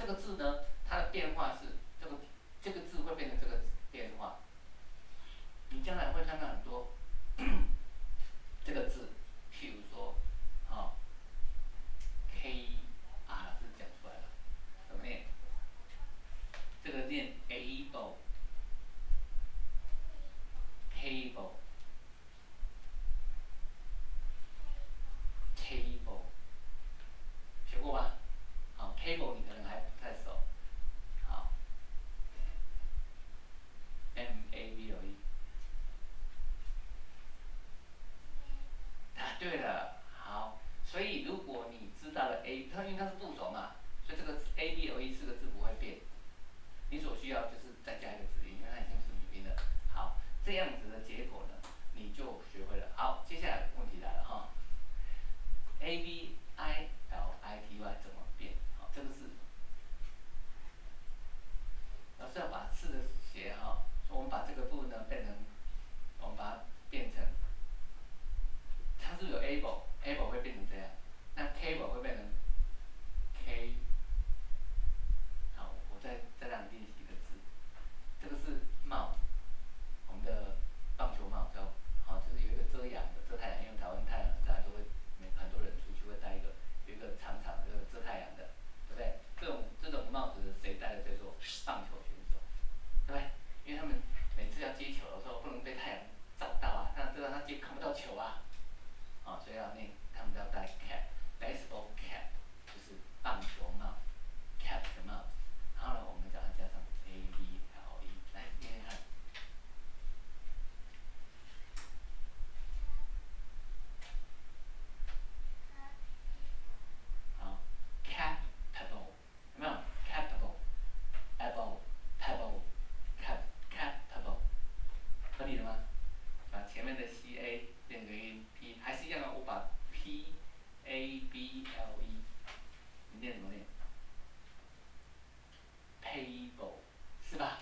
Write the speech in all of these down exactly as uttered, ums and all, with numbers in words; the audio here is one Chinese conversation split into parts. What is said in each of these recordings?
这个字呢，它的变化是这个这个字会变成这个变化。你将来会看到很多这个字，譬如说，好、哦、，K 啊，老师讲出来了，怎么念？这个念 able，cable，table， 学过吧？好 ，cable 你可能还不太熟。好 ，M A B L E。答对了，好。所以如果你知道了 A， 它因为它是部首嘛，所以这个 A B L E 四个字不会变。你所需要就是再加一个子音，因为它已经是语音了。好，这样子的结果呢，你就学会了。好，接下来问题来了哈 ，A B I L I T Y 怎么变？好，这个是老师要把试着写哈，我们把这个部分呢变成，我们把它变成，它是不是有 able，able 会变成这样，那 cable 会变成 K。好，我再再让你练习一个字，这个是帽子，我们的棒球帽，叫好，就是有一个遮阳的，遮太阳，因为台湾太阳很大，都会很多人出去会戴一个有一个长长的遮太阳的，对不对？这种这种帽子谁戴的叫做棒球选手，对不对？因为他们每次要接球的时候不能被太阳照到啊，那这样他接看不到球啊，啊，所以要那他们要戴 cap，baseball cap 就是棒球帽 ，cap 的帽子。然后呢，我们把它加上 A B L E， 来念念看。好 ，capable， 有没有 ？capable，able，pebble，cap，capable， 合理了吗？把前面的 C A 变成音 P， 还是一样的，我把 P A B L E， 你念怎么念 ？Pable， 是吧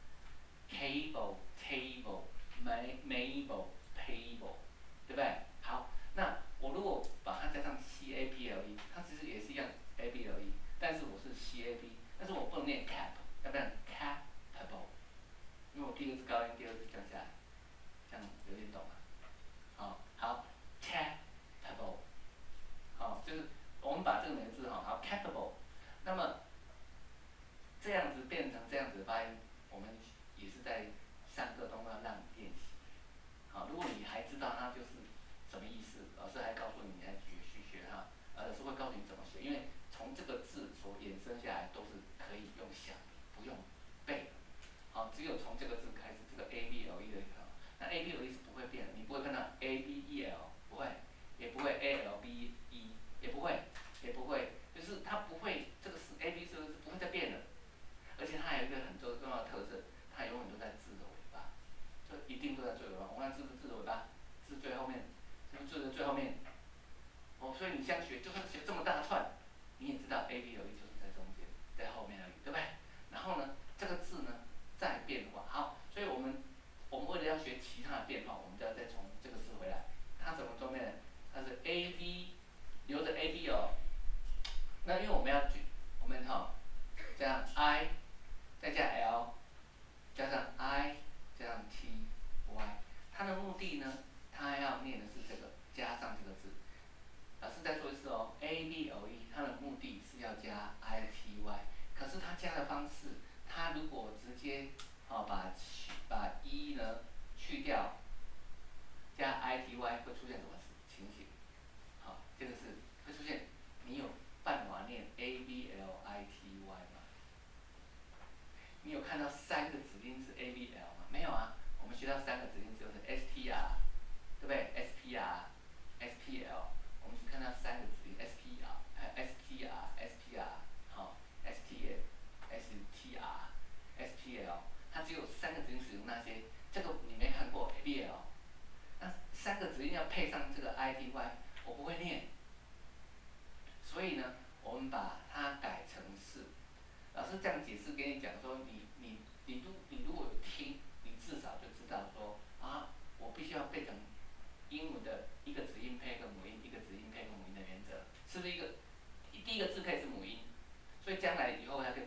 ？Cable，table，mable，pable， 对不对？好，那我如果把它加上 C A P L E， 它其实也是一样 A B L E， 但是我是 C A B， 但是我不能念 cap， 要不然 capable， 因为我第一个字高音，第二个字降下来，这样有点懂吗？好，好 ，capable， 好，就是我们把这个每个字哈，好 capable， 那么这样子变成这样子的发音，我们也是在上课中要让你练习。好，如果你还知道它就是什么意思，老师还告诉你，你还继续学它，呃，老师会告诉你怎么学，因为从这个字所衍生下来都是可以用想的，不用背的。好，只有从这个字开始，这个 A B L E 的，那 A B L E 是不会变的，你不会看到 A B E L， 不会，也不会 A L B E， 也不会，也不会，就是它不会，这个是 A B 是不会再变的。而且它还有一个很重要的特色，它永远都在字的尾巴，就一定都在最尾巴。我看是不是字的尾巴？字最后面，是不是字的最后面？哦，所以你像学，就算学这么大串，你也知道 A B L E 就是在中间，在后面而已，对不对？然后呢，这个字呢再变化，好，所以我们我们为了要学其他的变化，我们就要再从这个字回来，它怎么中间？它是 A B， 留着 A B 哦。那因为我们要举，我们哈、哦、这样 I。再加 L， 加上 I， 加上 T Y， 它的目的呢，它要念的是这个，加上这个字。老师再说一次哦 ，A B L E， 它的目的是要加 I T Y， 可是它加的方式，它如果直接哦把把 E 呢去掉，加 I T Y 会出现什么情形？好，这个是会出现，你有办法念 A B L I T Y 吗？你有看到三个子音是 A B L 吗？没有啊，我们学到三个子音就是 S T R， 对不对 ？S P R、S P L， 我们只看到三个子音 S P R、S T R、S P R， 好 ，S T L、S T R、S P L， 它只有三个子音使用那些，这个你没看过 A B L， 那三个子音要配上这个 I T Y， 我不会念，所以呢，我们把它改成是。老师这样解释给你讲说，你你你如你如果有听，你至少就知道说啊，我必须要变成英文的一个子音配一个母音，一个子音配一个母音的原则，是不是一个第一个字可以是母音，所以将来以后要跟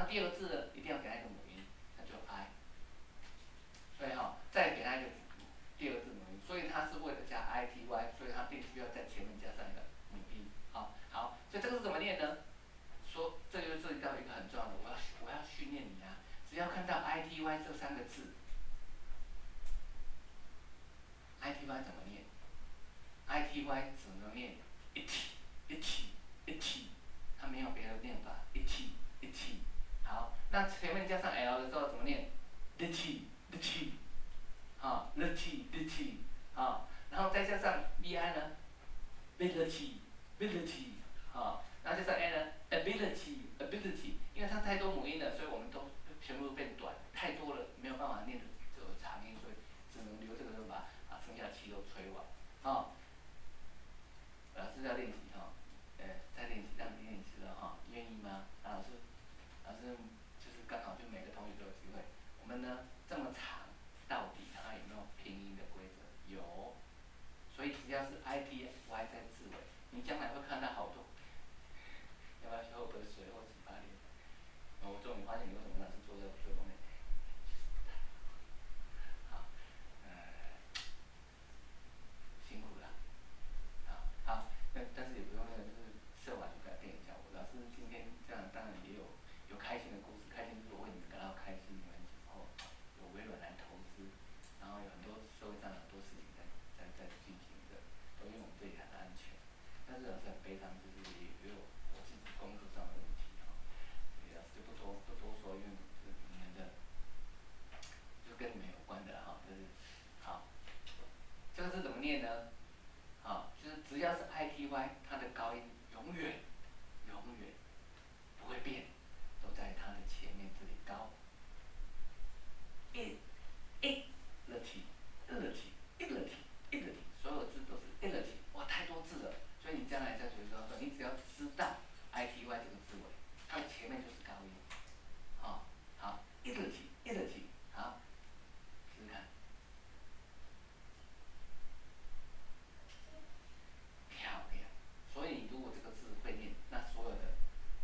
然后第二个字呢，一定要给它一个母音，那就 I。所以哈、哦，再给它一个第二个字母音，所以它是为了加 I T Y， 所以它必须要在前面加上一个母音。好，好，所以这个是怎么念呢？说这就涉及到一个很重要的，我要我要训练你啊，只要看到 I T Y 这三个字 ，I T Y 怎么念 ？I T Y 只能念 it it it， 它没有别的念法 it it。好，那前面加上 L 的时候怎么念 ？lit lit， 啊 lit lit， 啊，然后再加上 B I 呢 ，ability ability， 啊，然后加上 A 呢 ，ability ability， 因为它太多母音了，所以我们都全部变短，太多了没有办法念的这个长音，所以只能留这个就把把剩下的气都吹完，啊。老师要练习哈，呃，再练习，让你练习了哈，愿意吗？啊，老师，老师就是刚好就每个同学都有机会。我们呢这么长，到底它有没有拼音的规则？有，所以只要是 I T Y 在字尾，你将来会看到好多。要不要去喝杯水或洗把脸？我终于发现你为什么老是坐在我最后面。好，呃，辛苦了。好，好，那但是也不用那个，就是设完就改变一下。我老师今天这样，当然也有有开心的故事，开心就是我为你们感到开心，你们以后有微软来投资，然后有很多社会上很多事情在在在进行着，都因为我们这里很安全。但是老师很悲伤，就是也也有我自己工作上的问题哈，所以老师就不多不多说，因为就是你们的就跟你们有关的哈，就是好，这个是怎么念呢？啊，就是只要是 I T Y， 它的高音永远永远不会变，都在它的前面这里高。一、一、ability ability ability ability， 所有字都是 ability， 哇，太多字了，所以你将来在学的时候，你只要知道 I T Y 这个字尾，它的前面就是高音。好，好 ability ability， 好，试试看。漂亮，所以如果这个字会念，那所有的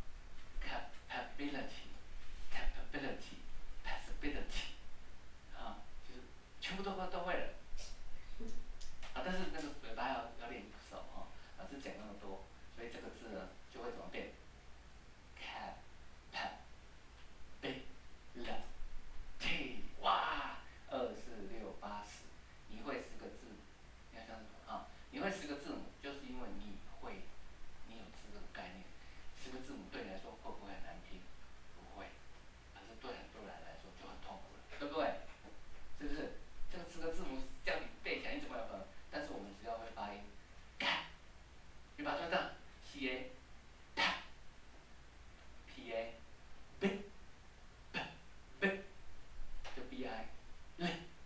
capability、capability、possibility， 啊，就是全部都会都会了。啊，但是那个嘴巴要要练不熟哈，老师讲那么多，所以这个字呢就会怎么变 ？cap、pap、b、l、t， 哇，二四六八十，你会十个字，你要想什么啊？你会十个字母，就是因为你会，你有这个概念。十个字母对你来说会不会很难拼？不会，可是对很多人来说就很痛苦了，对不对？是不是？这个十个字母叫你背起来，你怎么有可能？但是我们只要会发音，咔，你把它算上 ，c a， 啪 ，p a， b， p b， 就 b i， l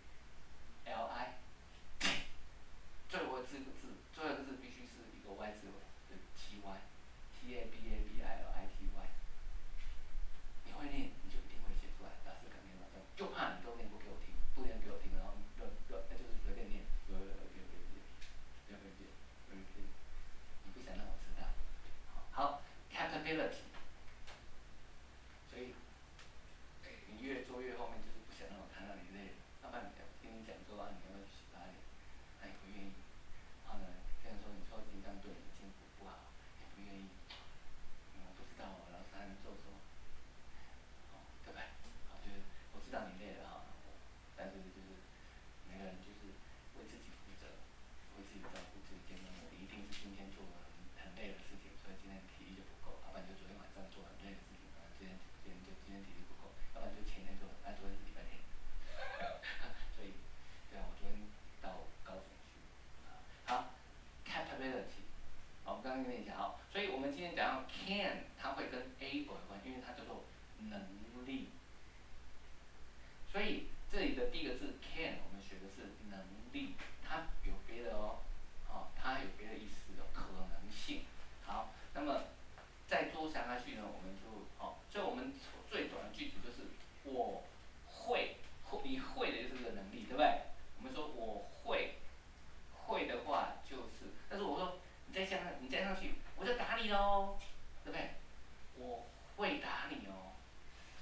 l i， t， 最后这个字，最后一个字必须是一个 y 字尾，就 t y，t a b a b i l i t y。你会念，你就一定会写出来。老师肯定马上，就怕你都念不给我听，不念给我听，然后乱乱，那就是随便念，有有有有有有，有有有有有，你不想让我知道。好 ，capability。所以你越做越后面，就是不想让我看到你累了，要不然听你讲说啊，你要不要去洗把脸？那你不愿意。然后呢，虽然说你说紧张对你进步不好，也不愿意。嗯，我不知道哦，老师还能做什么？哦，对不对？好，就是我知道你累了哈，但是就是每个人就是为自己负责，为自己照顾自己健康。你一定是今天做了很很累的事情，所以今天体力就不够；要不然就昨天晚上做很累的事情，啊，今天今天就今天体力不够；要不然就前天做，啊，昨天是礼拜天。所以，对啊，我昨天到高雄去，啊，好 ，capability。好，我刚刚跟你讲好，所以我们今天讲到 can， 它会跟 able 有关，因为它叫做能力。所以这里的第一个字 can， 我们学的是能力，它有别的哦，哦，它有别的意思，有可能性。好，那么再多想下去呢，我们就哦，所以我们最短的句子就是我会，会你会的就是这个能力，对不对？我们说我会，会的话就是，但是我说你再加上你再上去，我就打你喽，对不对？我会打你哦。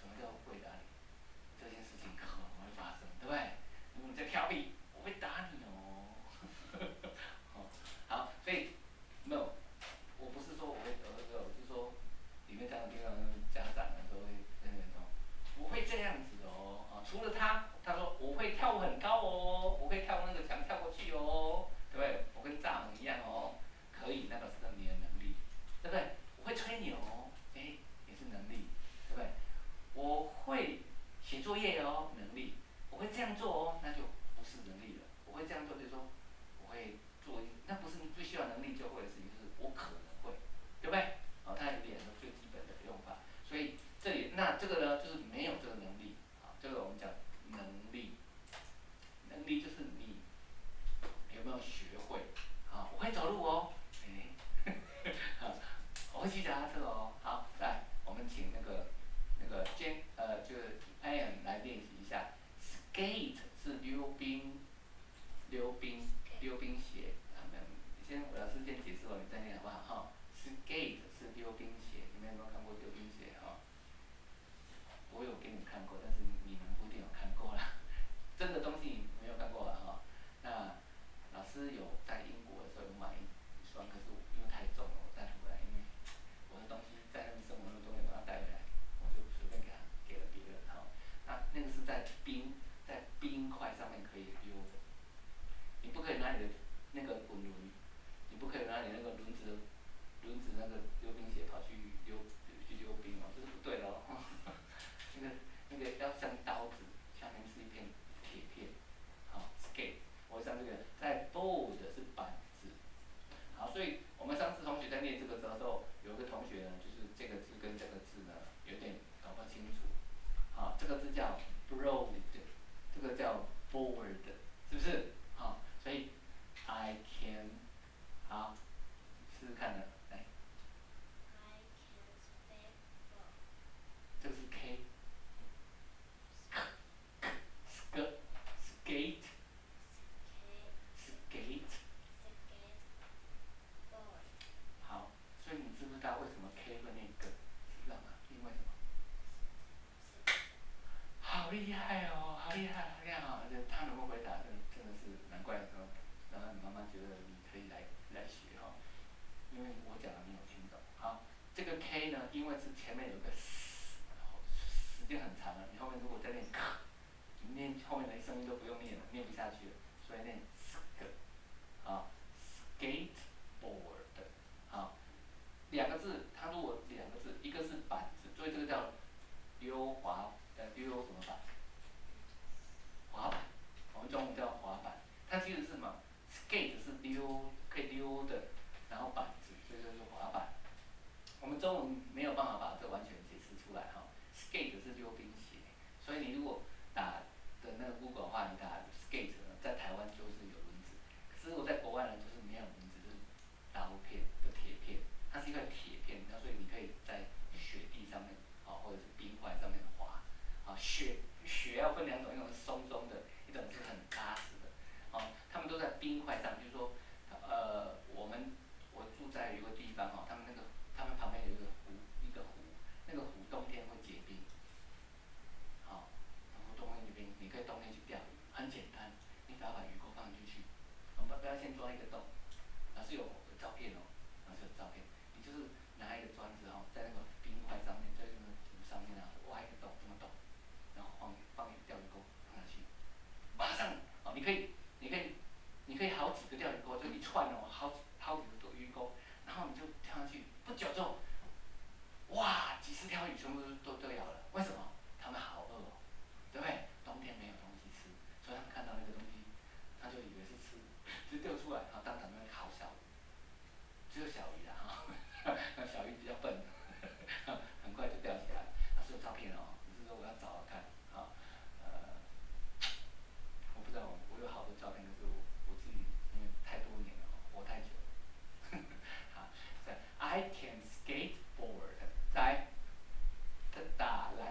在调皮，我会打你哦。哦，好，所以没有，我不是说我会得这个，我是说里面这样的地方家长呢都会那个哦，我会这样子哦，啊，除了他，他说我会跳舞很高哦，我会跳那个墙跳过去哦，对不对？我跟蚱蜢一样哦，可以，那个是你的能力，对不对？我会吹牛，哎，也是能力，对不对？我会写作业哦，能力，我会这样做哦，那就不是能力了。我会这样做，就是说我会做，那不是你最需要能力就会的事情，就是我可能会，对不对？哦，它有两个最基本的用法，所以这里那这个呢，就是没有这个能力啊，这个我们讲能力，能力就是你有没有学会啊？我会走路哦，哎，我会骑脚踏车哦。好，来，我们请那个那个 J 呃，就是 Ian 来练习一下。Skate 是溜冰，溜冰溜冰鞋。啊，没有，先我老师先解释完，你再念好不好？哈 ，Skate 是溜冰鞋，你们有没有看过溜冰鞋？哈，我有给你们看过，但是你们不一定有看过啦。真的东西你没有看过了哈。那老师有在英国的时候有买一双，可是因为太重了，我带不回来，因为我的东西在那边生活那么多年，我要带回来，我就随便给他给了别人哈。那那个是在冰在冰块上面可以溜的，你不可以拿你的那个滚轮，你不可以拿你那个轮子轮子那个溜冰鞋跑去溜去溜冰哦，这是不对的哦。那个那个要像刀子，下面是一片铁片，好 skate。我像这个在 board 是板子，好，所以我们上次同学在念这个时候，有个同学呢，就是这个字跟这个字呢有点搞不清楚，好，这个字叫 broad， 这个叫 board， 是不是？好，所以 I can， 好，试试看呢，来。这个是 K， sk skate skate， 好，所以你知不知道为什么 K 会念个？知道吗？因为什么？好厉害哦，好厉害，好厉害哦！他能够回答，真真的是难怪说，然后你妈妈觉得你可以来来学哈、哦，因为我讲的没有听懂。好，这个 K 呢，因为是前面有个 s， 时间很长了，你后面如果再念 k， 你念后面的声音都不用念了，念不下去了，所以念 sk， 啊 ，skateboard， 好，两个字，它如果两个字，一个是板子，所以这个叫溜滑，呃，溜什么板？滑板，我们中文叫滑板。它其实是什么 ？skate 是溜，可以溜的，然后板子，所以就是滑板。我们中文没有办法把这完全解释出来哈。skate 是溜冰鞋，所以你如果打的那个 Google 的话，你打 skate 呢，在台湾就是有轮子，可是我在国外呢，就是没有轮子，就是刀片的铁片，它是一块铁片，那所以你可以在雪地上面，啊，或者是冰块上面滑，啊，雪雪要分两种，一种是松松的，一种是很扎实的，啊，他们都在冰块上，就是说，呃，我们我住在有个地方哦，他们那个他们旁边有一个湖，一个湖，那个湖冬天会结冰，好，然后冬天结冰，你可以冬天去钓鱼，很简单，你只要把鱼钩放进去，我们不要先钻一个洞，老师有照片哦，老师有照片，你就是拿一个砖子哦，在那个冰块上面，在那个湖上面啊挖一个洞，这么洞，然后放放一个钓鱼钩放下去，马上哦，你可以你可以你可以好几个钓鱼钩，就一串哦，好好几个鱼钩，然后你就跳上去，不久之后，哇，几十条鱼全部都都都咬了，为什么？他们好饿哦，对不对？冬天没有东西吃，所以他们看到那个东西，他就以为是吃，就钓出来，然后当场那边烤小鱼，只有小鱼啦哈，那小鱼比较笨，很快就钓起来。他是有照片哦，只是说我要找找看啊，呃，我不知道，我有好多照片，可是我我自己因为太多年了，活太久了。好，再 I can skateboard，再来，打篮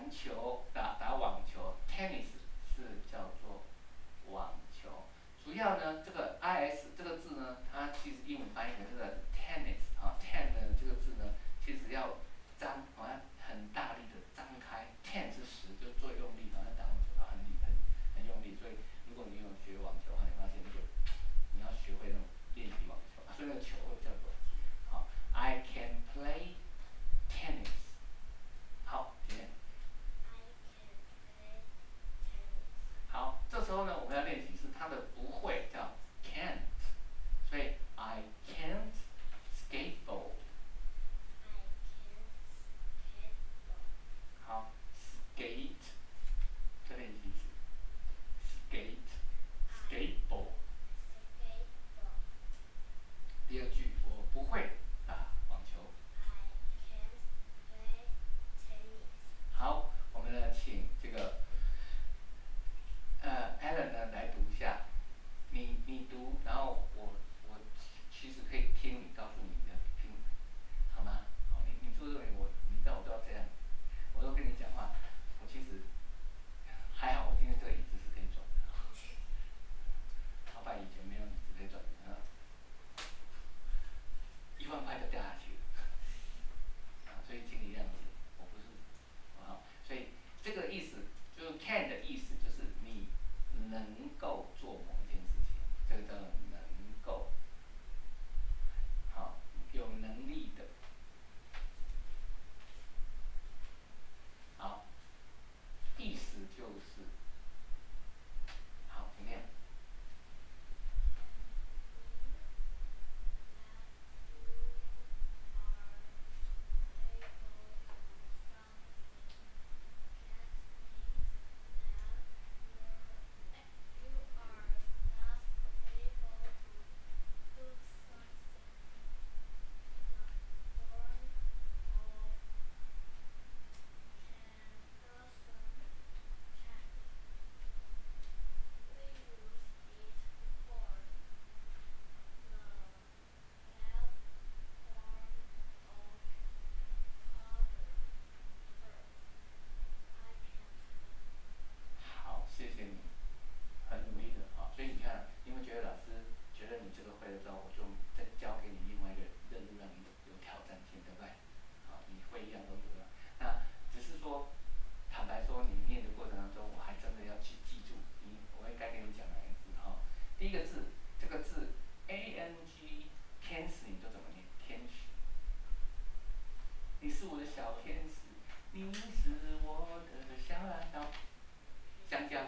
我的小天使，你是我的小蓝鸟。香蕉。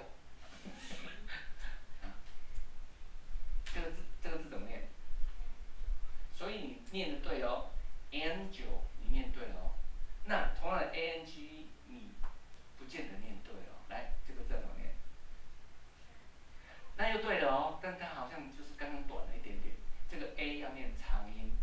这个字，这个字怎么念？所以你念的对哦 ，angel 你念对了哦。那同样的 a n g 你不见得念对哦。来，这个字怎么念？那又对了哦，但它好像就是刚刚短了一点点。这个 a 要念长音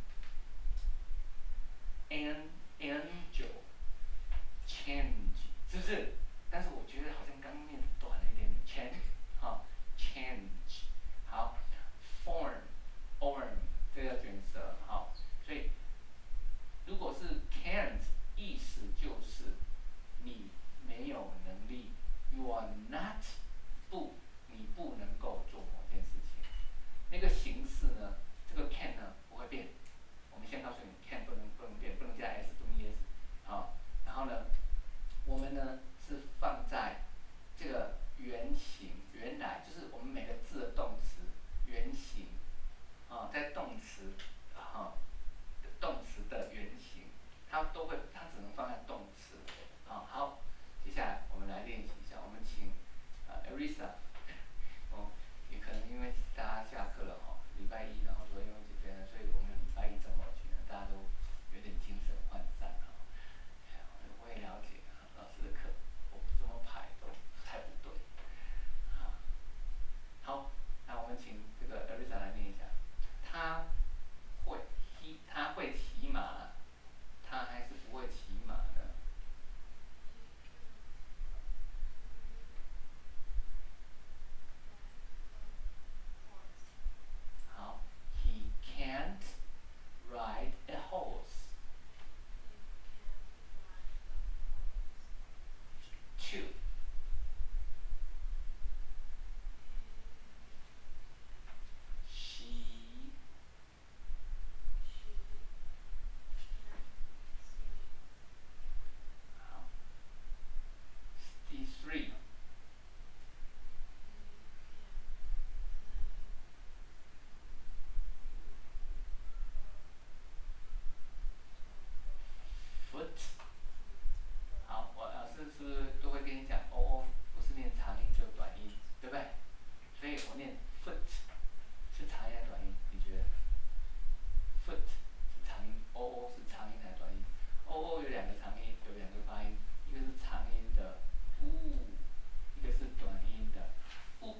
，an angel change 是不是？但是我觉得好像刚刚念短了一点点 ，change 哈 change 好 form orm 这个要卷舌好，所以如果是 can't 意思就是你没有能力 ，you are not 不，你不能够做某件事情。那个形式呢，这个 can 呢不会变。我们先告诉你 can 不能不能变，不能加 s 不能 es， 好，然后呢，我们呢是放在这个原型，原来就是我们每个字的动词原型，啊，在动词，啊，动词的原型，它都会，它只能放在动词，啊，好，接下来我们来练习一下，我们请啊 Arisa， 哦，也可能因为大家下课了哈，礼拜一，然后昨天因为这边，所以我们礼拜一怎么去呢？大家都有点精神涣散哈。我也了解老师的课，我怎么排都排不对。啊，好，那我们请这个 Arisa 来念一下，他会骑，他会骑马，他还是不会骑马呢？好 ，He can't ride a horse. Two. She.好，第 three. Foot. 好，我老师是不是都会跟你讲，哦哦，不是念长音就是短音，对不对？所以我念 foot 是长音还是短音？你觉得 ？foot 是长音 ，o o 是长音还是短音 ？o o 有两个长音，有两个发音，一个是长音的 u， 一个是短音的 u。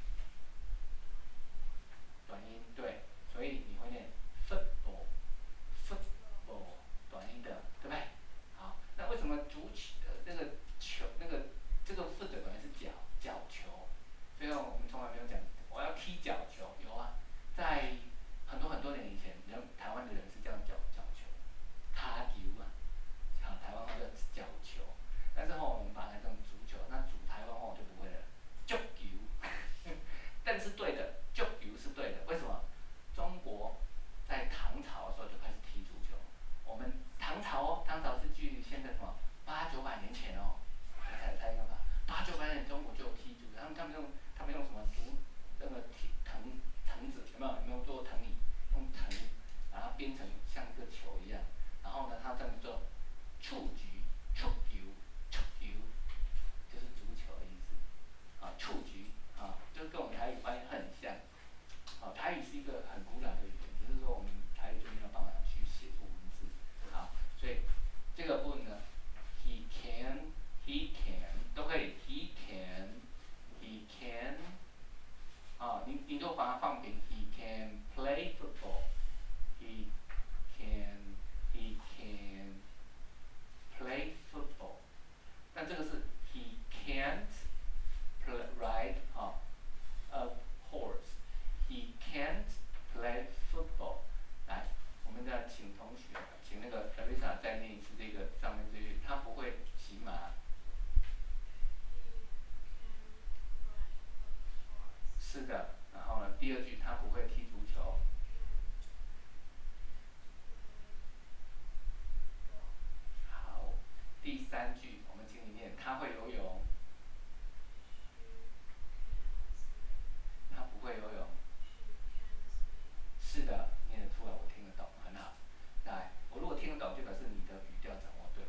短音对，所以你会念 football，football 短音的，对不对？好，那为什么足球呃那个球那个这个 foot 本来是脚脚球，所以我们从来没有讲我要踢脚球，有啊，在很多很多年以前，人台湾的人是这样叫脚球，卡球啊，好，台湾话叫脚球，但是后我们把它当足球，那主台湾话我就不会了，足球，但是对的，足球是对的，为什么？中国在唐朝的时候就开始踢足球，我们唐朝哦，唐朝是距现在什么八九百年前哦，才才那个八九百年中国就有踢足球，他们他们用他们用什么竹那个藤藤子有没有有没有做藤椅？用藤把它编成像一个球一样，然后呢，它这样做蹴鞠，蹴球，蹴球，就是足球的意思。啊，蹴鞠啊，就跟我们台语发音很像。啊，台语是一个很古老的语言，只是说我们台语就没有办法去写出文字。好，所以这个部分呢 ，he can, he can 都可以 ，he can, he can 啊，你你都把它放平 ，he can play football, he can, he can play football。那这个是 he can't play ride 啊，a horse。He can't play football。来，我们再请同学，请那个 Elisa 再念一次这个上面这句，他不会骑马。是的，然后呢，第二句他不会踢足球。好，第三句我们请你念，他会游泳。他不会游泳。是的，念得出来，我听得懂，很好。来，我如果听得懂，就表示你的语调掌握对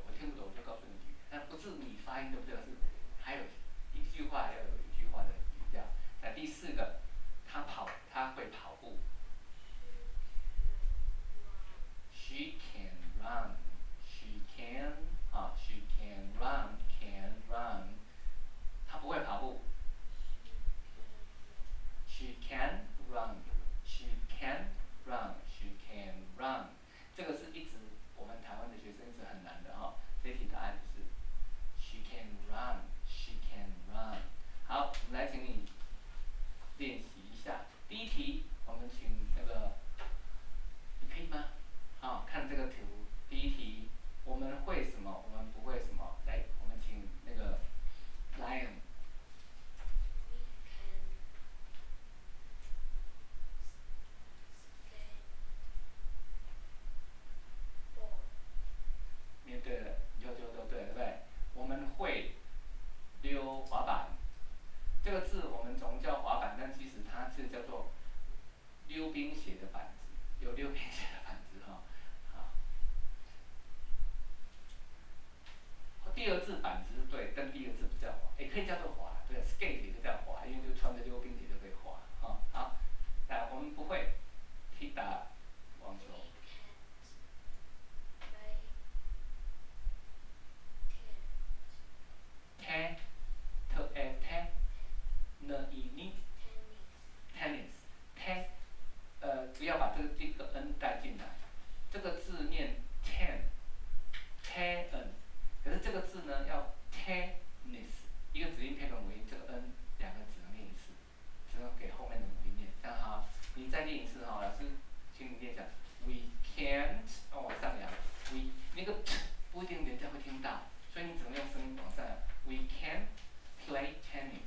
个字呢要 tennis， 一个子音配合母音，这个 n 两个只能念一次，只能给后面的母音念。这样哈，你再念一次哈，老师请你念一下 ，we can't， 哦往上扬 ，we 那个不一定人家会听到，所以你只能用声音往上扬 ，we can't play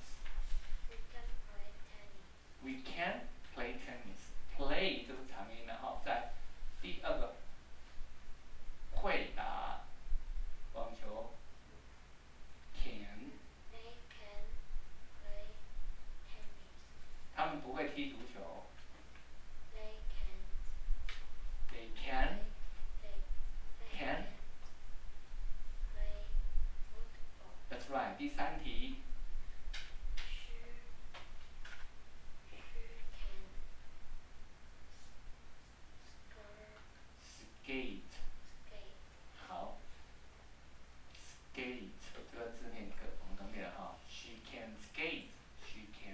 tennis。We can play tennis. Play 这是长音，然后在第二个会打网球 can。他们不会踢足球。They can. Can. That's right. 第三题。skate， 好 ，skate 这个字念个，我们都念了哈。She can skate, she can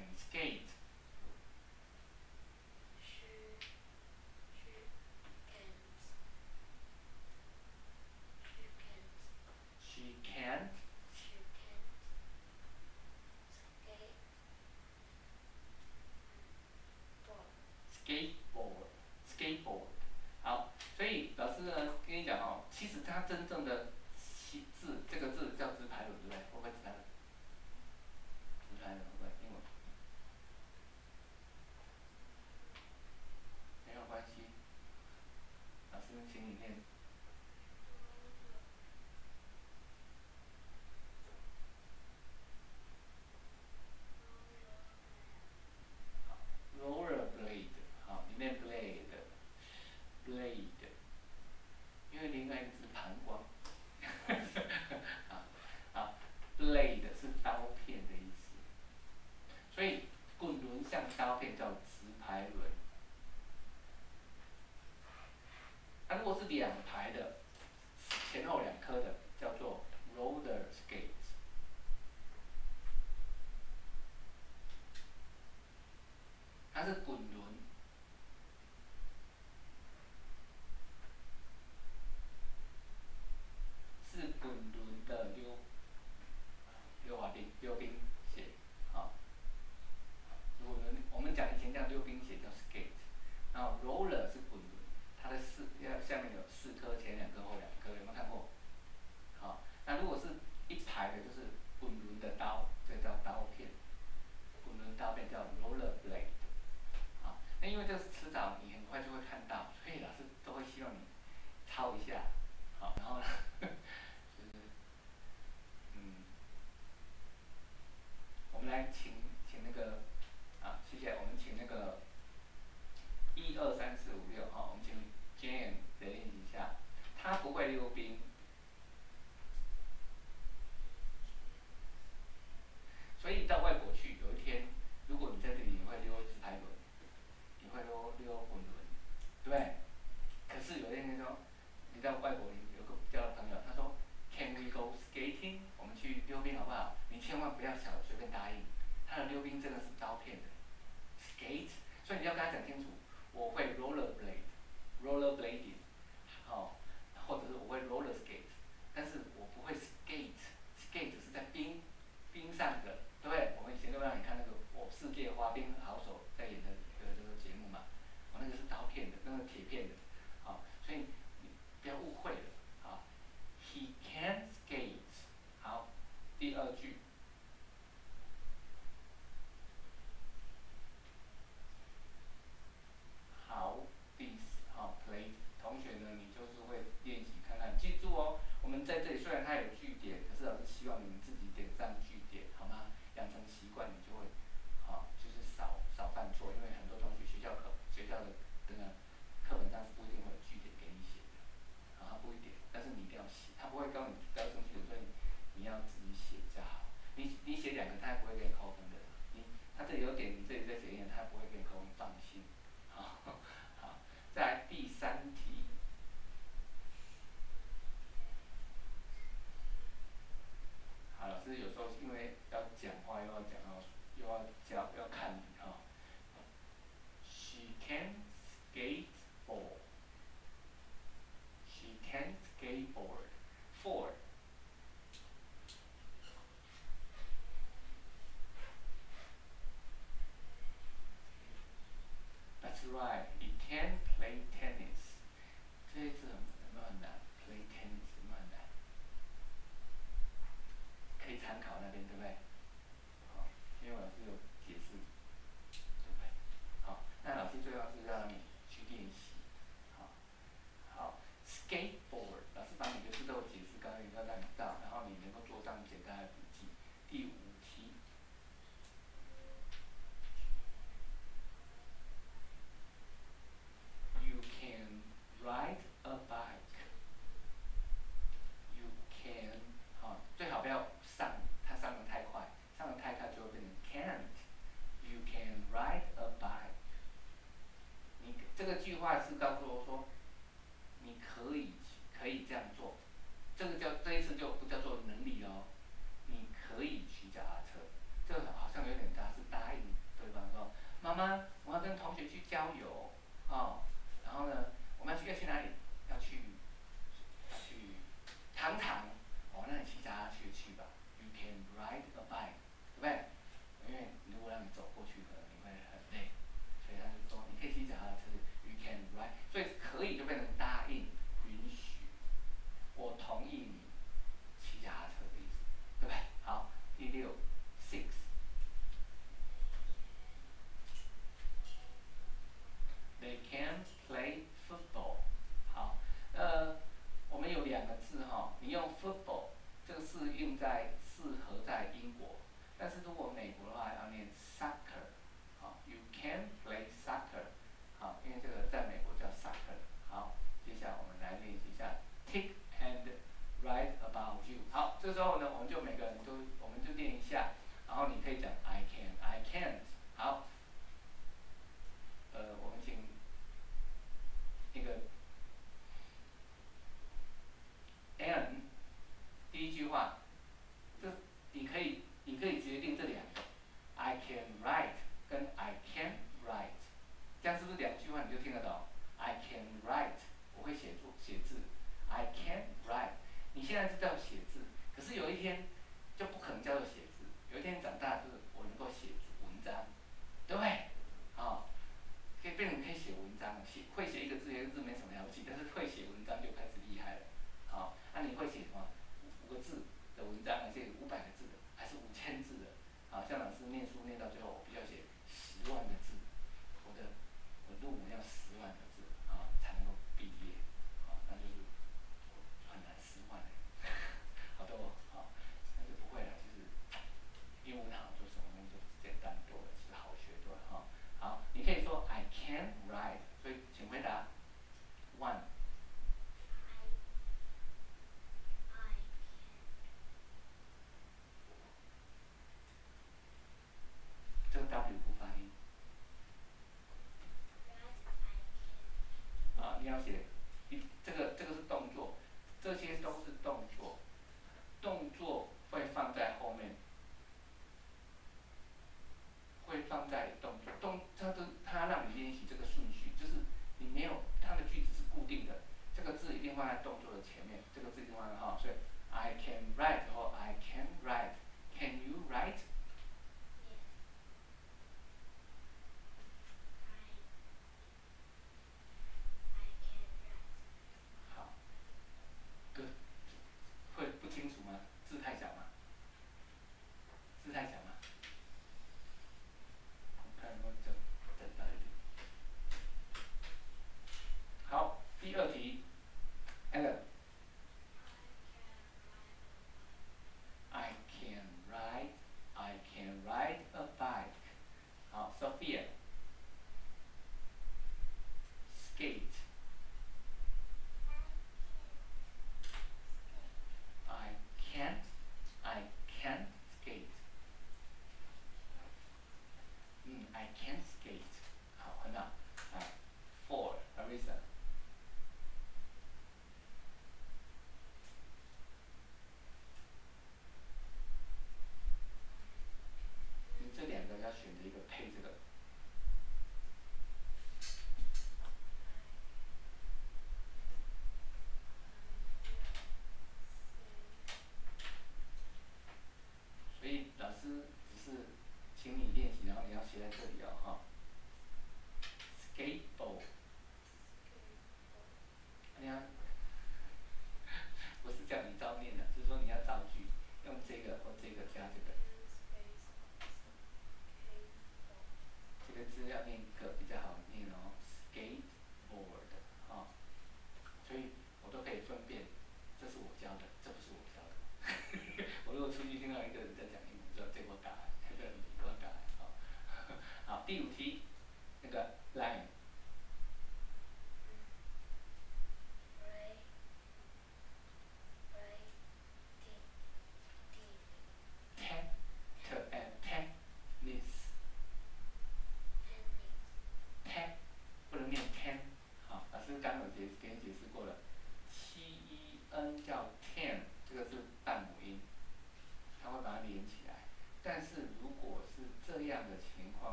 skate。She can't。skateboard, skateboard。好，所以老师呢跟你讲哦，其实它真正的字，这个字叫直排轮，对不对？会不会直排轮？直排轮会不会？英文？没有关系，老师请你念。rollerblade， 好，里面 blade，blade， 因为另外一个字膀胱。好，好 ，blade 是刀片的意思，所以滚轮像刀片叫直排轮。那、啊、如果是两排的，前后两颗的，叫做 roller skate。它是滚轮，是滚轮的溜溜滑冰、溜冰鞋，好。滚轮我们讲以前叫溜冰鞋叫 skate， 然后 roller 是滚轮，它的四要下面有四颗，前两颗后两颗，有没有看过？好，那如果是一排的，就是滚轮的刀，这叫刀片。滚轮刀片叫 roller blade。好，那因为这是迟早你很快就会看到，所以老师都会希望你抄一下。好，然后呢，就是嗯，我们来请请那个啊，谢谢，我们请那个一二三四五六哈，我们请 Jane 来练习一下。他不会溜冰，所以到外国去，有一天，如果你在这里，你会溜直排轮，你会溜溜滚轮，对不对？可是有一天说，你到外国有个交的朋友，他说 ，Can we go skating？ 我们去溜冰好不好？你千万不要小随便答应，他的溜冰真的是刀片的 ，skate， 所以你要跟他讲清楚，我会 roller blade，roller blading， 好，或者是我会 roller skate， 但是我不会 skate，skate 是在冰冰上的，对不对？我们以前都让你看那个我世界滑冰好手在演的的这个节目嘛，我那个是刀片的，那个铁片的，好，所以你不要误会了，好 ，He can skate， 好，第二句。好，第好 play， 同学呢，你就是会练习看看，记住哦。我们在这里虽然它有句点，可是老师希望你们自己点上句点，好吗？养成习惯，你就会，好，就是少少犯错。因为很多同学学校课学校的这个课本上是不一定会有句点给你写的，啊，不一定，但是你一定要写，他不会告你标准句点，所以你要自己写比较好。你你写两个，他也不会给你扣分的。你他这里有点，你这里再写一点，他不会给你扣分，放心。好，好，再来第三题。好，老师有时候因为要讲话，又要讲到，又要教，要看你哈。She can skateboard. She can skateboard. Four. 第五题。You can ride a bike. You can 好，最好不要上，它上的太快，上的太快就会变成 can't. You can ride a bike. 你这个句话是告诉我说，你可以可以这样做。这个叫这一次就不叫做能力哦，你可以骑脚踏车。这个好像有点大，是答应对方说，妈妈，我要跟同学去郊游，哦，然后呢，我们要去要去哪里？要去要去糖厂，哦，那你骑脚踏车去吧。You can ride a bike， 对不对？因为如果让你走过去，可能你会很累，所以他就说你可以骑脚踏车。You can ride， 所以可以就变成答应、允许，我同意你骑脚踏车的意思，对不对？好，第六 ，six。They can play football。好，呃，我们有两个字哈，你用 football 这个是用在适合在英国，但是如果美国的话要念 soccer。好 ，You can play soccer。好，因为这个在美国叫 soccer。好，接下来我们来练习一下 tick and write about you。好，这时候呢，我们就每个人都我们就练一下，然后你可以讲 I can, I can't。好，呃，我们请那个 Aaron 第一句话，这你可以你可以决定这两个 ，I can write 跟 I can write， 这样是不是两句话你就听得懂 ？I can write， 我会写作写字 ，I can write。你现在知道写字，可是有一天就不可能叫做写字，有一天长大就是我能够写文章，对不对？好、哦，可以变成可以写文章了，写会写一个字一个字没什么了不起，但是会写文章就开始厉害了。好，那、啊、你会写什么？五个字的文章，写五百个字的，还是五千字的？好，像老师念书念到最后，我必须要写十万个字，我的我论文要十万个字啊才能够毕业，好，那就是很难十万哎，好的哦，好，但是不会了，就是英文好做什么东西都简单多了，是好学多了哈。好，你可以说 I can write， 所以请回答 one。这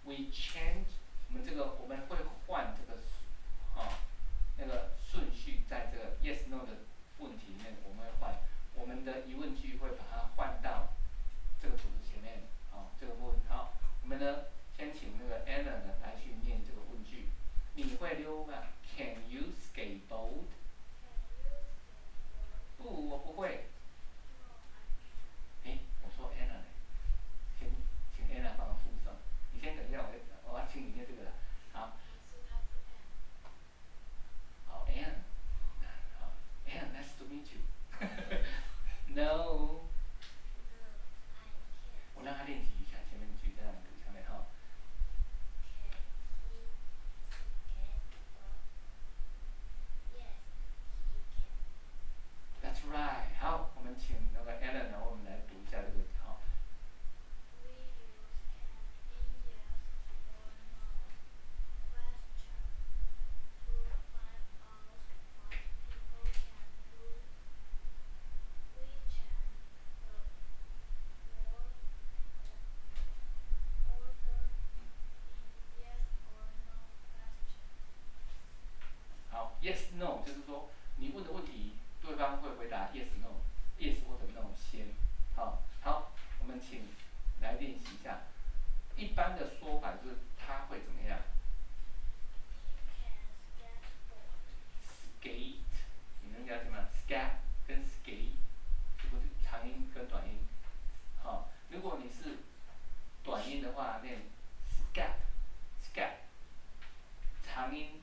we change 我们这个我们会换这个啊那个顺序，在这个 yes no 的问题里面，我们会换我们的疑问句会把它换到这个组织前面，好、这个部分好，我们呢先请那个 Anna 呢来去念这个问句，你会溜吗 ？Can you skateboard？ 不，我不会。哎，我说 Anna 呢，先请 Anna 帮我附送。你先等一下，我我要请你念这个了。好。好 ，Anna， 好 ，Anna，nice to meet you 。No。我让他练习一下前面句，再让你读下面哈。That's right。好，我们请那个 Alan 呢，我们来读一下这个好。好 ，yes no 就是说你问的问题，对方会回答 yes no，yes 或者 no 先。好，好，我们请来练习一下。一般的说法就是他会怎么样 ？skate， 你能了解吗 ？skate 跟 skate 是不是长音跟短音？好，如果你是短音的话，念 skate，skate， 长音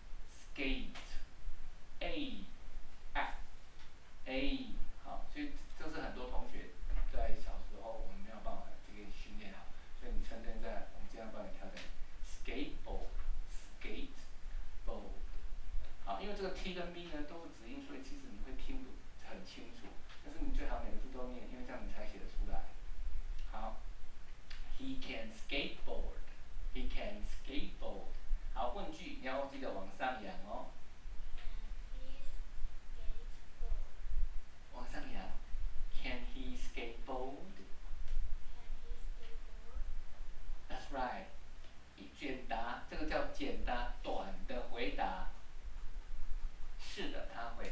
skate。A F A 好，所以这是很多同学在小时候我们没有办法这个训练好，所以你趁现在我们尽量帮你调整 skateboard skateboard 好，因为这个 T 跟 B 呢都是子音，所以其实你会听不很清楚，但是你最好每个字都念，因为这样你才写得出来。好 ，He can skateboard He can skateboard 好，问句你要记得往上扬哦。往上扬 ，Can he skateboard? That's right。简答，这个叫简答，短的回答。是的，他会。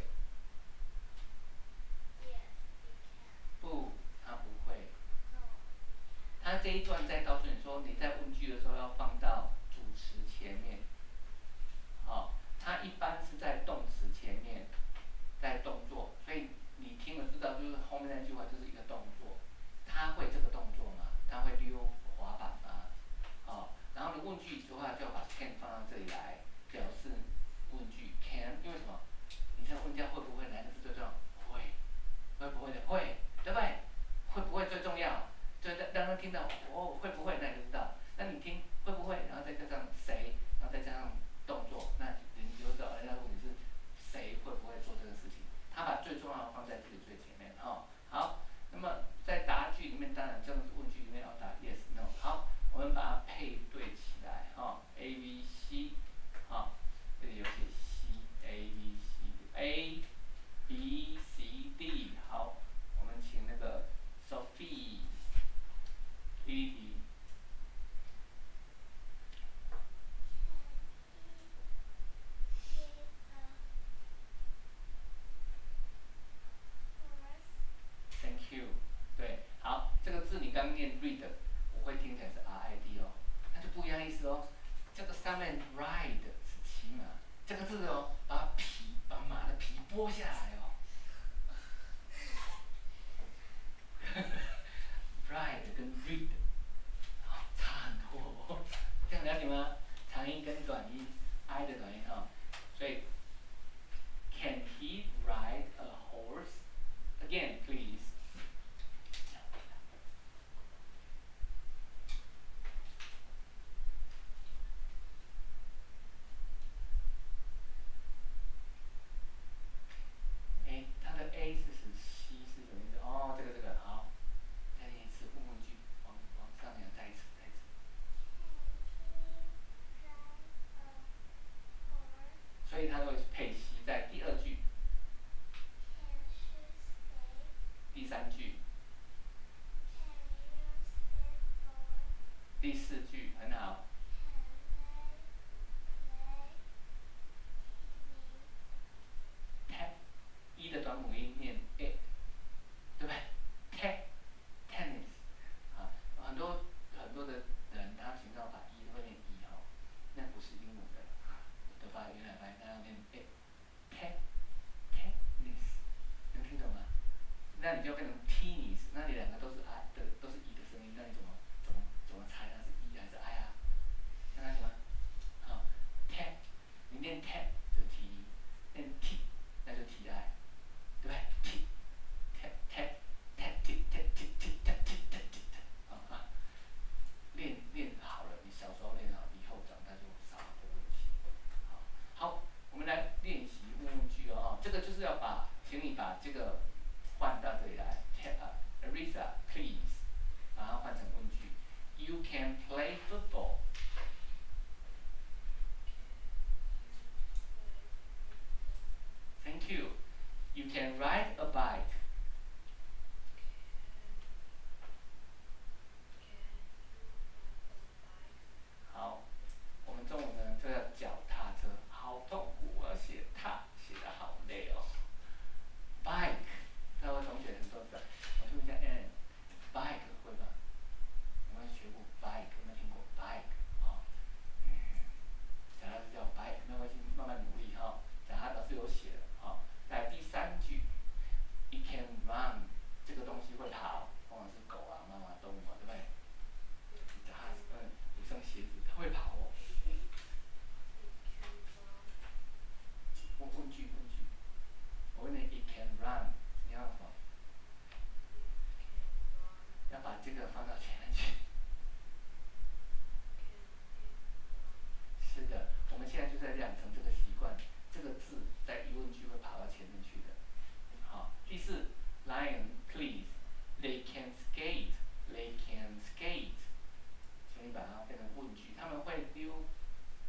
不，他不会。他这一段在告诉你说，你在问句的时候要放到主词前面。好，他一般是在动词前面，在动作，所以你听了知道，就是后面那句话就是一个动作。他会这个动作吗？他会溜滑板吗？好，然后你问句的话就要把 can 放到这里来，表示问句 can， 因为什么？你在问人家会不会，哪个是最重要？会，会不会的会，对不对？会不会最重要？就让他听到哦会不会，那你就知道。那你听会不会，然后再加上谁，然后再加上动作，那你就知道人家问题是谁会不会做这个事情。他把最重要的放在这里最前面哈、哦。好，那么在答句里面，当然这个问句里面要答 yes no。好，我们把它配对起来哈、哦、，A B C， 哈、哦，这里有写 C A B C A B C D。好，我们请那个 Sophie 第一题。Thank you。对，好，这个字你刚念 read， 我会听起来是 R I D 哦，那就不一样意思哦。这个上面 ride 是骑马，这个字哦，把皮把马的皮剥下来哦。ride 跟 read， 好差很多哦，这样了解吗？长音跟短音 ，I 的短音啊、哦，所以 Can he ride a horse? Again, please. A， 它的 A 是指 C 是什么意思？哦，这个这个好，再念一次问问句，往往上扬，再一次，再一次。所以它会配 C 在第二句。第三句。第四句很好。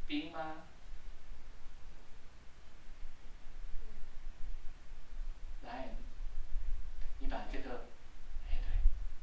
冰吗？来，你把这个，哎对，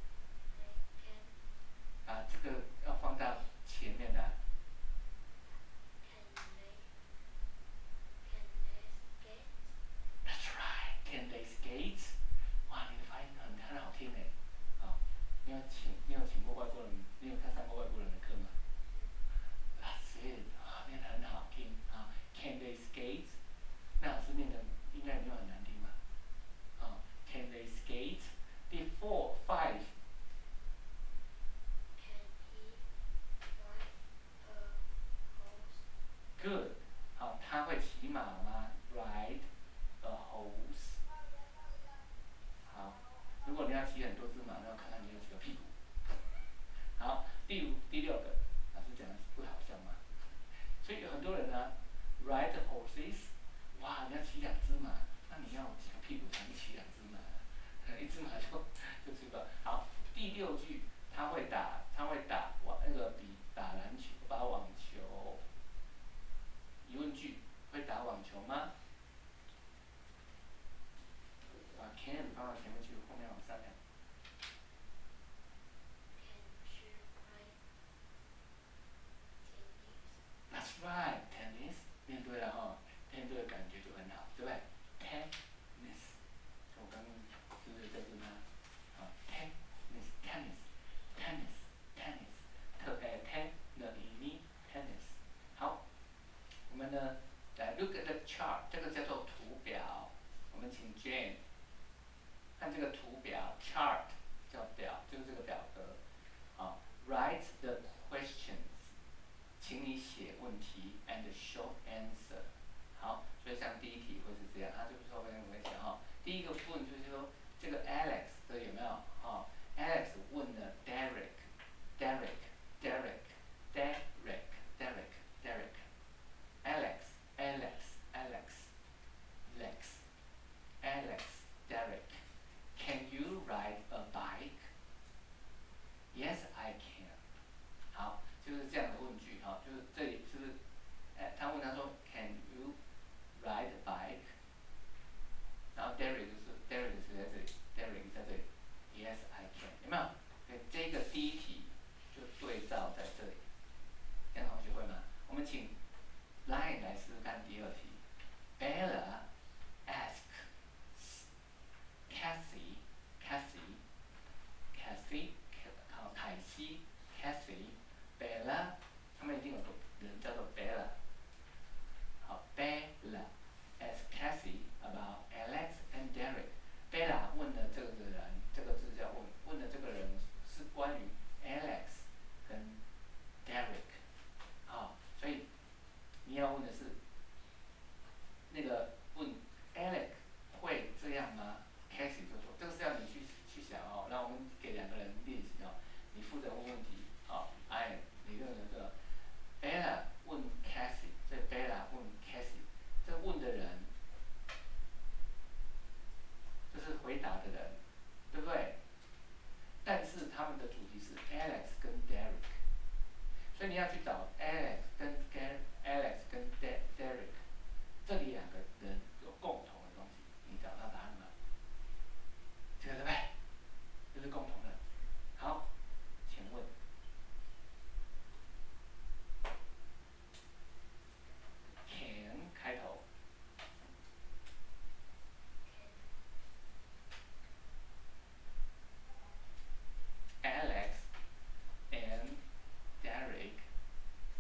啊这个要放到前面来。That's right. Can they skate? 哇，你的发音很很好听诶。好，你有请你有请过外国人，你有看上过外国人的课吗？That's it. 啊，念得很好听啊。Can they skate? 那老师念的应该没有很难听吧？啊 ，Can they skate? 第 four five. Good. 好，他会骑马吗 ？Ride a horse. 好，如果你要骑很多只马，那要看看你有几个屁股。好，第五、第六个，老师讲的不好笑吗？所以有很多人呢，ride horses， 哇，你要骑两只马，那你要几个屁股才能骑两只马？一只马就就吃饱。好，第六句，他会打，他会打网那个比打篮球，打网球。疑问句，会打网球吗？把 can 放到前面去，后面往上量。That's right, tennis. 念对了哈，念对的感觉就很好，对不对 ？Tennis， 我刚刚是不是在这呢？好 ，tennis, tennis, tennis, tennis， 特哎 tennis, tennis。好，我们呢来 look at the chart， 这个叫做图表。我们请 Jane 看这个图表 chart 叫表，就是这个表格。好 ，write the questions。请你写问题 and short answer。好，所以像第一题会是这样，它就是说跟我们讲哈，第一个问就是说这个 Alex 这有没有？哈 ，Alex 问了 Derek，Derek，Derek，Derek，Alex，Alex，Alex，Alex，Derek，Can you ride a bike？Yes, I can。好，就是这样的问句哈，就是这里是不是？哎，他问他说 ，Can you ride a bike？ 然后 Derek 就是 Derek 是在这里 ，Derek 在这里 ，Yes, I can。有没有？这个第一题就对照在这里，这样同学会吗？我们请 Line 来试试看第二题。Bella asks Cassie, Cassie, Cassie， 好，凯西 ，Cassie。Bella， 他们一定有个人叫做 Bella。好 ，Bella asks Cassie about Alex and Derek。Bella 问的这个人，这个字叫问，问的这个人是关于 Alex 跟 Derek。好，所以你要问的是那个问 Alex 会这样吗 ？Cassie 就说，这个是要你去去想哦。那我们给两个人练习哦，你负责问问题。好，哎，你认为这个 Bella 问 Cassie， 所以 Bella 问 Cassie， 这问的人就是回答的人，对不对？但是他们的主题是 Alex 跟 Derek， 所以你要去找 Alex 跟 Alex 跟 Derek 这里两个人有共同的东西，你找到答案吗？这个对不对？这是共同的。好，请问 ，can 开头。Alex and Derek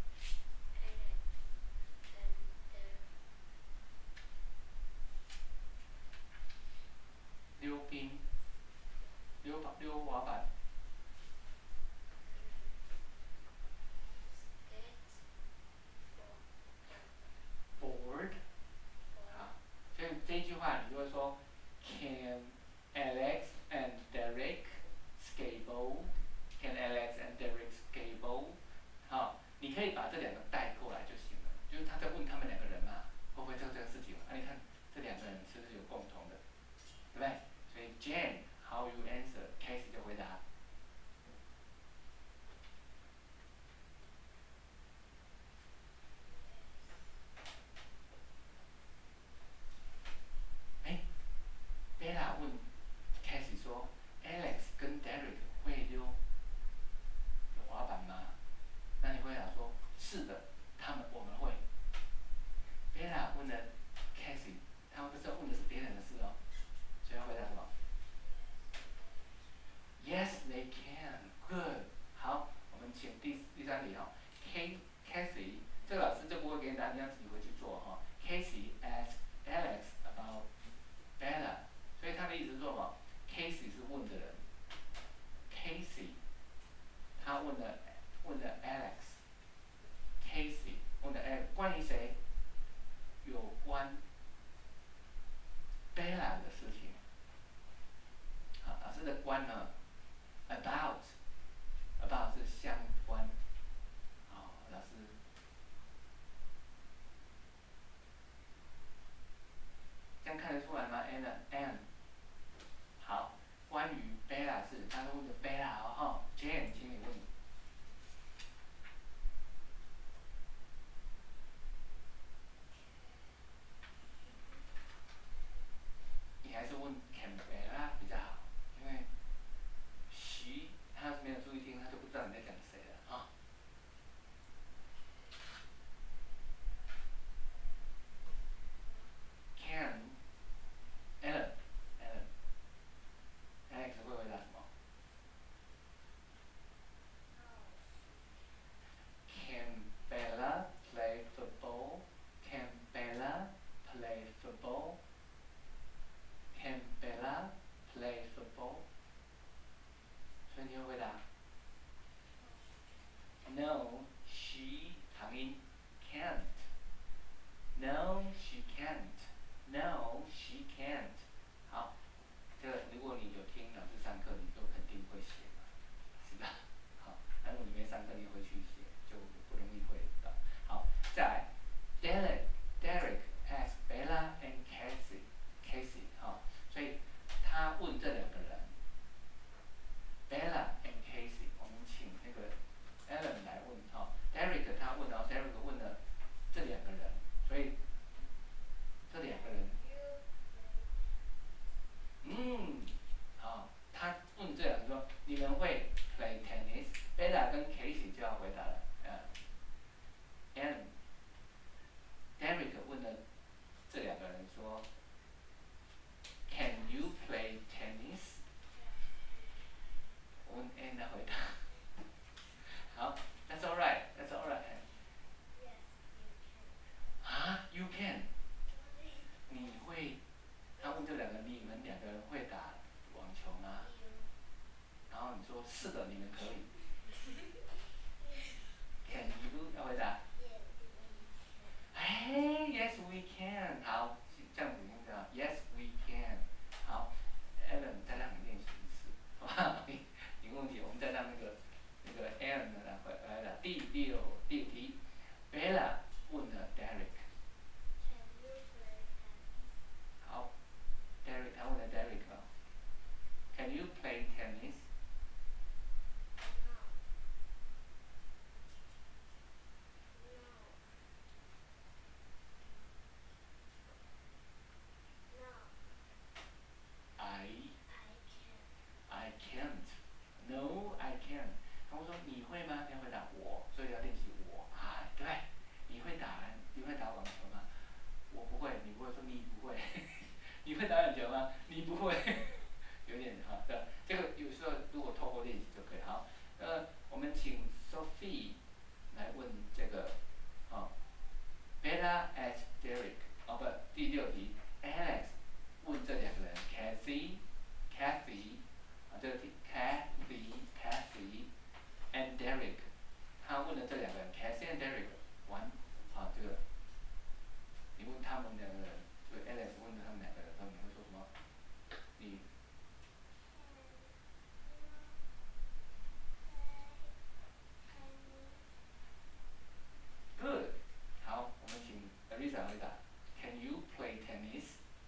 问了这两个人 ，Cassie and Derek， 玩，好，这个，你问他们两个人，就 Alex 问他们两个人，他们会说什么？你。Good， 好，我们请 Elisa 回答。Can you play tennis？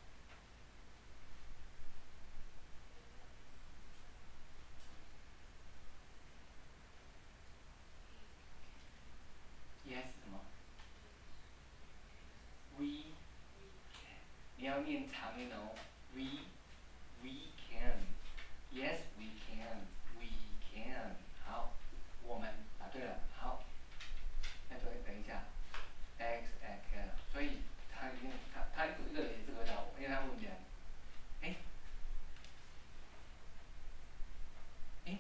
Yes 什么 ？We， 你要念长音哦。We we can。Yes we can。We can。好，我们答对了。好，那等等一下 ，X X， 所以他已经他他一个也是回答我，因为他问两，哎，哎，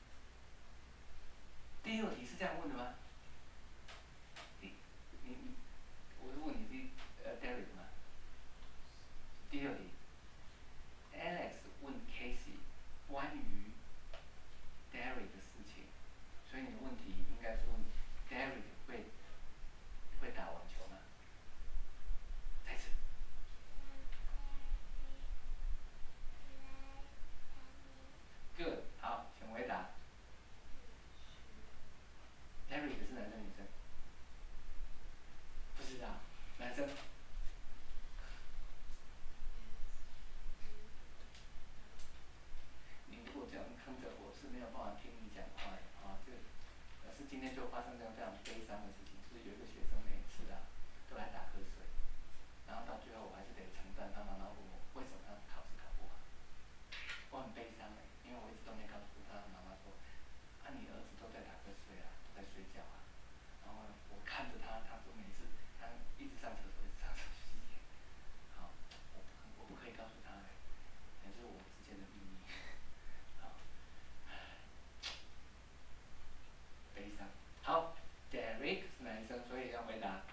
第六题是这样问的吗？你你你，我是问你第呃 Derek 吗？第六题 ，Alex 问 Casey 关于 Derek 的事情，所以你的问题应该是问 Derek 会会打网球吗？再次。Good， 好，请回答。Derek 是男生女生？不知道，男生。你如果这样看着我是没有办法听你讲话的啊，这是今天就发生这样非常悲伤的事情，就是有一个学生每次啊都来打瞌睡，然后到最后我还是得承担他妈妈问我为什么他考试考不好，我很悲伤哎，因为我一直都没告诉他妈妈说，啊你儿子都在打瞌睡啊，都在睡觉啊，然后我看着他，他说每次他一直上厕所，一直上厕所洗脸，好，我不我不可以告诉他哎，那是我之间的秘密。悲伤。好 ，Derek 是男生，所以要回答。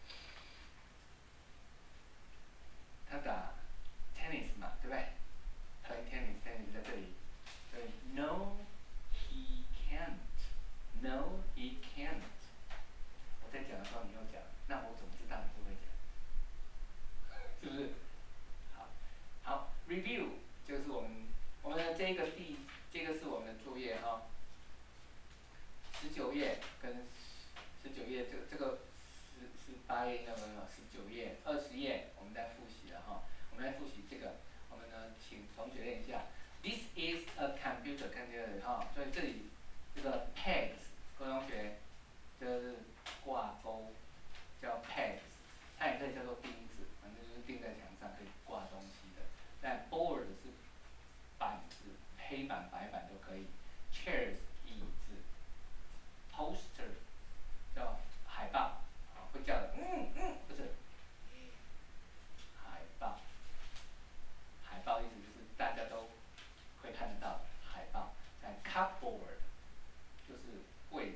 他打 tennis 嘛，对不对 ？Play tennis，tennis 在这里。所以 No, he can't. No, he can't. 我在讲的时候你又讲，那我怎么知道你不会讲？是不是？好，好 ，review 就是我们我们的这个第这个是我们的作业哈。十九页跟十九页，这个这个十十八页那个十九页、二十页，我们在复习了哈。我们来复习这个，我们呢，请同学练一下。This is a computer， 看这个哈，所以这里这个 pegs， 各位同学，这个是挂钩，叫 pegs， 它也可以叫做钉子，反正就是钉在墙上可以挂东西的。但 board 是板子，黑板、白板都可以。chairs 椅子。poster 叫海报，啊，会叫的，嗯嗯，不是，海报，海报意思就是大家都会看得到的海报。但 cupboard 就是柜子。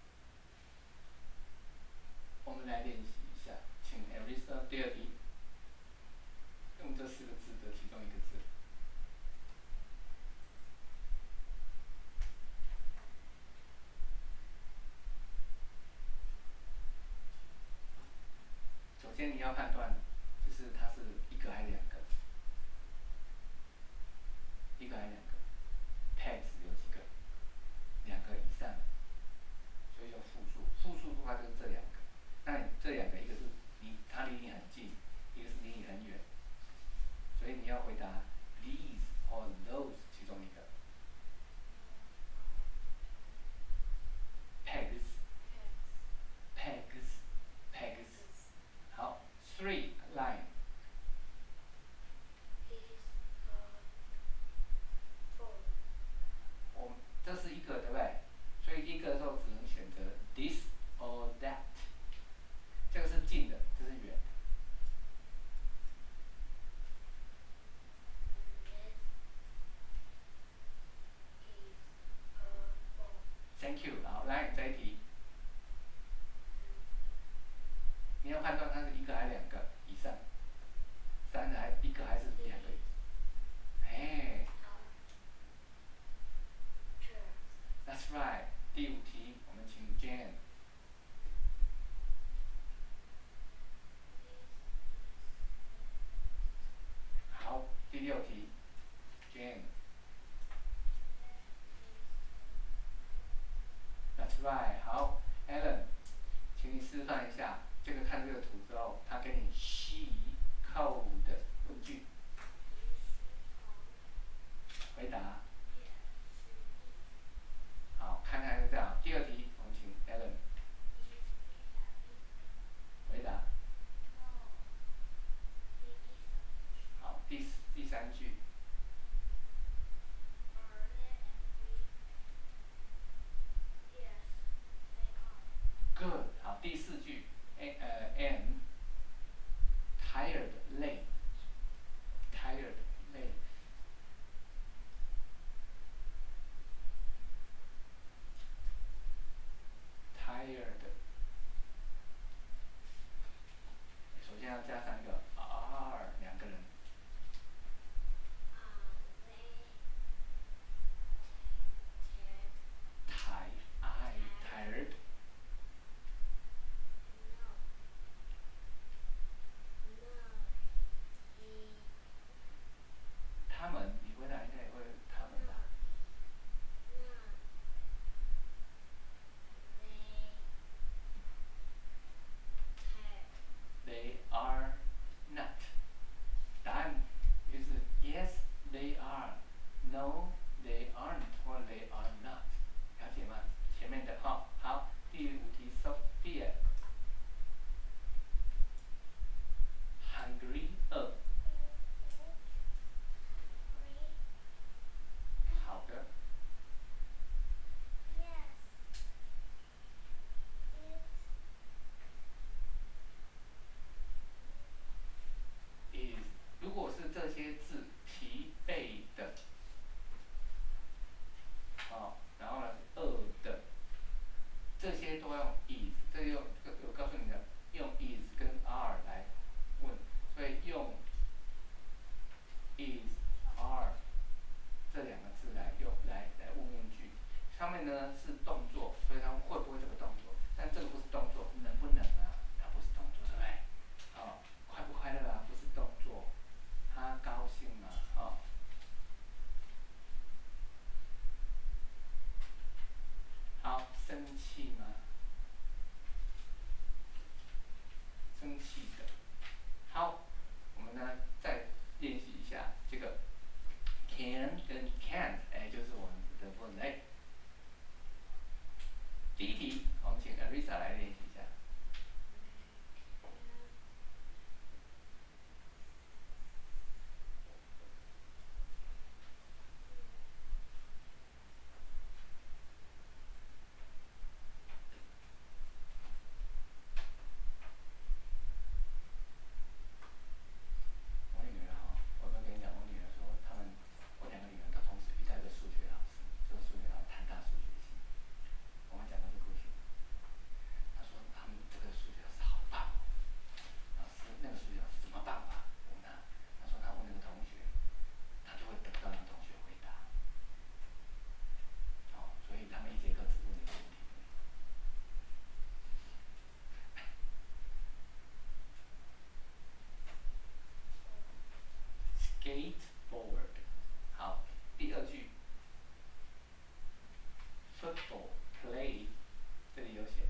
我们来练习一下，请 Elisa 第二题，用这四个字的其中一个字。首先你要判断，就是它是一个还是两个，一个还是两个 ，pegs 有几个？两个以上，所以叫复数。复数的话就是这两个，那这两个一个是你它离你很近，一个是离你很远，所以你要回答 these or those 其中一个。pegs pegs pegs 好 three line。我们这是一个对不对？所以一个的时候只能选择 this or that。这个是近的，这是远的。Thank you， 好，来这一题，你要判断它是一个还是两个以上，三还一个还是两个？哎 ，That's right。第五题，我们请 Jane。 气吗？生气的。好，我们呢再练习一下这个 can 跟 can't， 哎，就是我们的部分哎。第一题，我们请 Arisa 来练习一下。我女儿哈，我有没有跟你讲？我女儿说，他们，我两个女儿都同时遇到一个数学老师，这个数学老师台大数学系。我们讲过这个故事。他说他们这个数学老师好棒哦，老师那个数学老师怎么办法？我问他，他说他问那个同学，他就会得到那个同学回答。哦，所以他们一节课只问一个问题。Skateboard， 好，第二句 ，football play， 这里有写。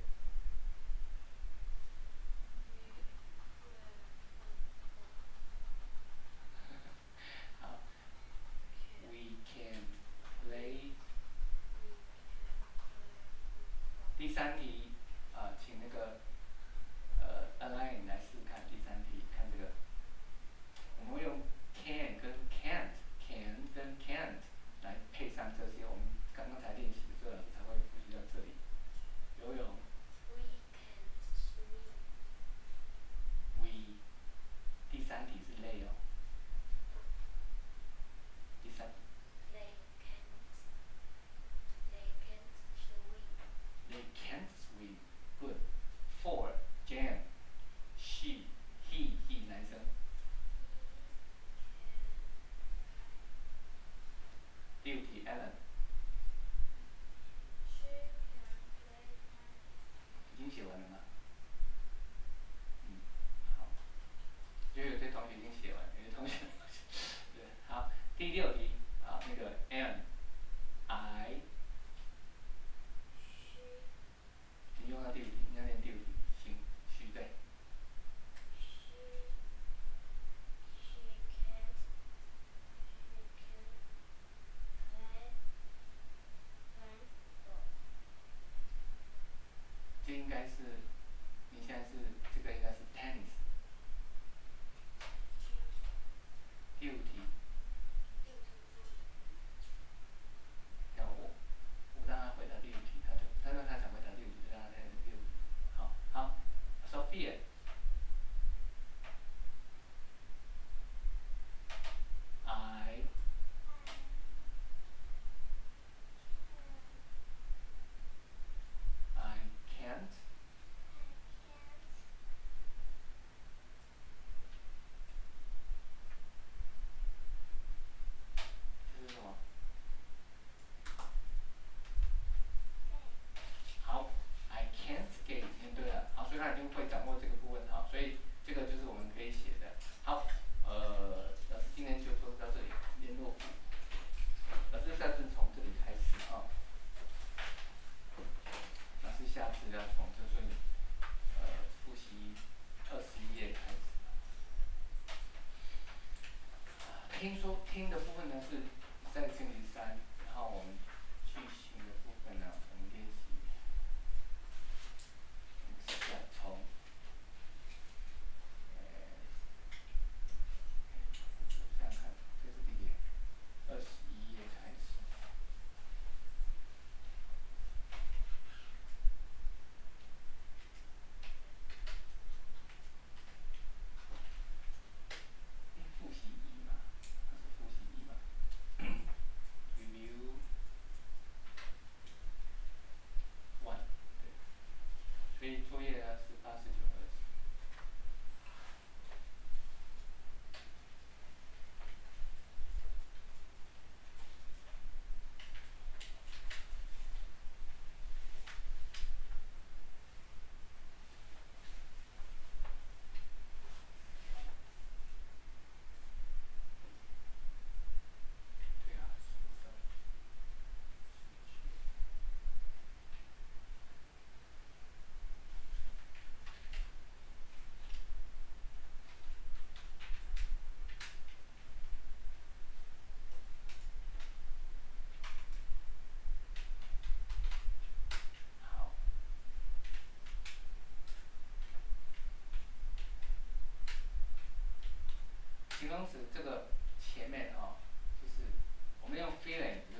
好 ，we can play。第三题，啊、呃，请那个呃 Align 来试试看第三题，看这个，我们会用 can 跟 can't，can 跟 can't 来配上这些，我们刚刚才练习的，所以老师才会复习到这里。游泳 ，we， 第三题是累哦。第三。They can't swim. Good. Four. Jan. She. He. He 男生。六题 Alan。已经写完了吗？嗯，好。就有些同学已经写完，有些同学对，好。第六题啊，那个 Anne。I。你用到第五题，你要念第五题，行，虚对。这应该是，你现在是这个应该是 tennis。第五题。要我，我让他回答第五题，他就他说他想回答第五题，就让他回答第五题。好，好 ，Sophia。I。I can't。这是什么？好 ，I can't skate， 念对了。好，所以他已经会掌握这个部分，好，所以这个就是我们可以写的。好，呃，老师今天就说到这里，联络部。老师下次从这里开始啊。老师下次要从就是呃复习二十一页开始。听说听的部分呢是在星期三，然后我们去行的部分呢，我们练习。从，呃，想想看，这是第几页？二十一页开始。复习一嘛，它是复习一嘛。 动词这个前面哦，就是我们用 feeling